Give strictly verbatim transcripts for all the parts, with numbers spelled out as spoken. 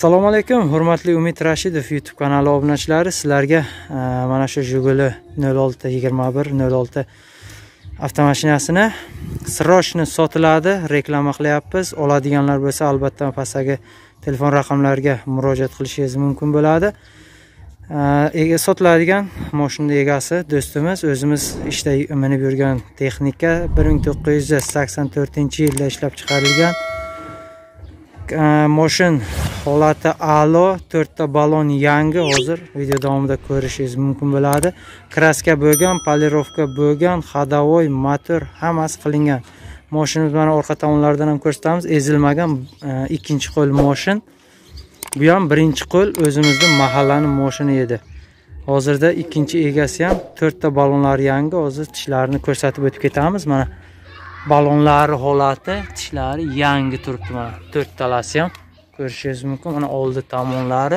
Assalomu alaykum, hurmatli Umid Rashidov YouTube kanali obunachilari. Sizlarga mana shu Jiguli nol olti yigirma bir nol olti avtomashinasini srochni sotiladi, reklama qilyapmiz. Oladiganlar bo'lsa, albatta pastdagi telefon raqamlariga murojaat qilishingiz mumkin bo'ladi. Ega sotiladigan mashina egasi do'stimiz, o'zimiz ishda minib yurgan texnika bir ming to'qqiz yuz sakson to'rtinchi yilda ishlab chiqarilgan. Moshin holati a'lo, to'rtta balon yangi, hozir video davomida ko'rishingiz mumkin bo'ladi. Kraska bo'lgan, polirovka bo'lgan, xadavoy, motor hammasi qilingan. Moshinimiz mana orqa tomonlaridan ham ko'rsatamiz, ezilmagan ikkinchi qo'l moshin. Bu ham birinchi qo'l o'zimizning mahallaning moshini edi. Hozirda ikkinchi egasi ham to'rtta balonlar yangi, hozir tishlarini ko'rsatib o'tib ketamiz. Mana balonlari holati, tishlari yangi turibdi. Mana to'rttalasi ham ko'rishingiz mumkin. Mana oldi tomonlari,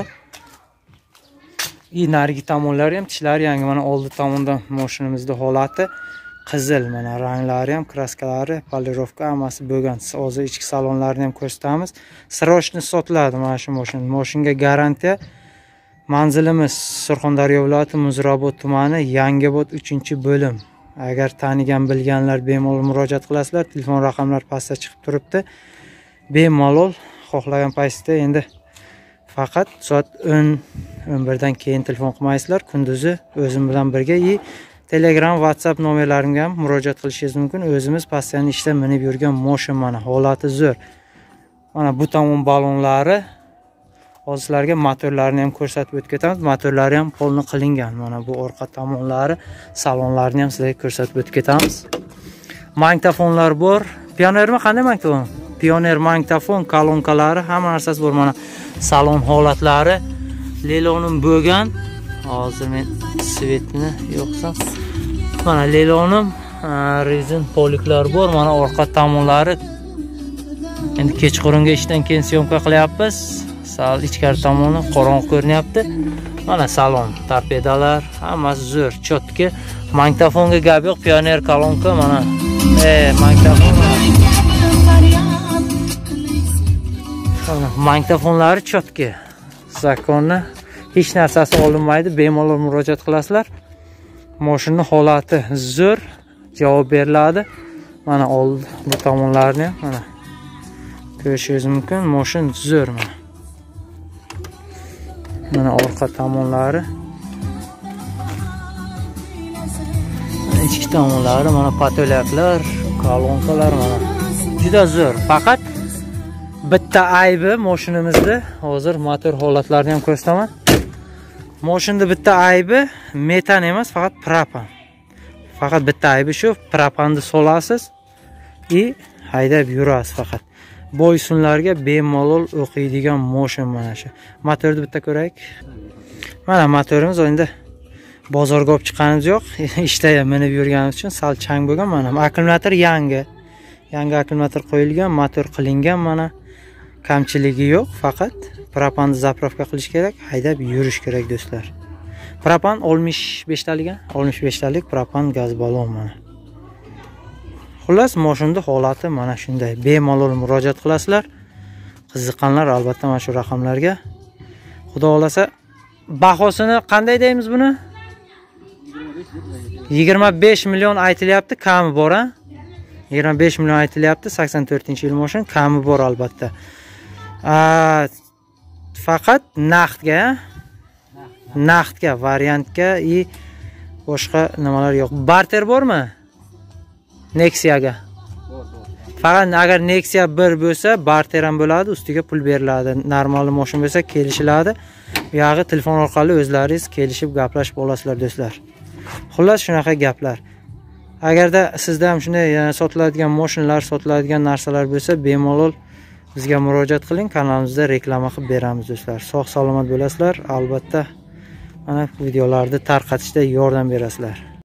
narigi tomonlari ham tishlari yangi. Mana oldi tomondan mashinamizning holati qizil, mana ranglari ham, kraskalari, polirovka hammasi bo'lgan. Hozir ichki salonlarini ham ko'rsatamiz. Srochni sotiladi mana shu mashina. Mashinga garantiya. Manzilimiz Surxondaryo viloyati Muzrabot tumani, Yangiobod uchinchi bo'lim. Agar tanigan bilganlar bemalol murojaat qilasizlar. Telefon raqamlar pastda chiqib turibdi. Bemalol xohlagan paytda, endi faqat soat o'n o'n birdan keyin telefon qilmaysizlar. Kunduzi o'zim bilan birga i Telegram, WhatsApp nomerlarimga ham murojaat qilishingiz mumkin. O'zimiz pastidan ishda minib yurgan mashina, mana holati zo'r. Mana bu tomon balonlari, hozir sizlarga motorlarini ham ko'rsatib o'tib ketamiz. Motorlari ham polni qilingan. Mana bu orqa tomonlari, salonlarini ham sizlarga ko'rsatib o'tib ketamiz. Magnitofonlar bor. Pionermi, qanday magnitofon? Pioner magnitofon, kolonkalari, hamma narsasi bor. Mana salon holatlari, lelonim bo'lgan. Hozir men svetni yo'qsa, mana lelonim, rezin poliklar bor. Mana orqa tomonlari. Endi kechqurunga ishdan keyin syomka qilyapmiz. Sal ichkari tomoni qorong'i ko'rinyapti. Mana salon, torpedalar, hammasi zo'r, chotki. Magnitofonga gap yo'q, pioner kolonka, mana e magnitofon. Mana magnitofonlari chotki. Zakonni hech narsasi olinmaydi, bemalol murojaat qilasizlar. Mashina holati zo'r, javob beriladi. Mana oldi bu tomonlarni mana ko'rishingiz mumkin. Mashina zo'r. Mana Mana orqa tomonlari, ichki tomonlari, mana patolaklar, kolonkalar, mana juda zo'r. Faqat bitta aybi mashinamizda, hozir motor holatlarini ham ko'rsataman. Mashinada bitta aybi metan emas, faqat propan. Faqat bitta aybi shu, propanni solasiz и haydab yurasiz faqat. Boysunlarga bemalol o'qiydigan mashina mana shu. Motorni bitta ko'raylik. Mana motorimiz endi bozorga olib chiqqanimiz yo'q. Ishda minib yurganimiz uchun sal chang bo'lgan. Mana akkumulyator yangi. Yangi akkumulyator qo'yilgan, motor qilingan, mana kamchiligi yo'q, faqat propanni zapravka qilish kerak, haydab yurish kerak do'stlar. Propan oltmish besh talik, oltmish besh talik propan gaz balon mana. Xullas, mashinada holati mana shunday. Bemalol murojaat qilasizlar. Qiziqqanlar albatta mana shu raqamlarga. Xudo xolasa, bahosini qanday deymiz buni? yigirma besh million aytilyapti, kami bor, ha? yigirma besh million aytilyapti, sakson to'rtinchi yil mashina, kami bor albatta. Faqat naqdga, naqdga, variantga и boshqa nimalar yo'q. Barter bormi? Nexia'ga. Faqat agar Nexia bir bo'lsa, barter ham bo'ladi, ustiga pul beriladi. Normal mashina bo'lsa, kelishiladi. Bu yog'i telefon orqali o'zlaringiz kelishib gaplashib olasizlar do'stlar. Xullas shunaqa gaplar. Agarda sizda ham shunday sotiladigan mashinalar, sotiladigan narsalar bo'lsa, bemalol bizga murojaat qiling, kanalimizda reklama qilib beramiz do'stlar. Sog' salomat bo'lasizlar, albatta mana videolarni tarqatishda yordam berasizlar.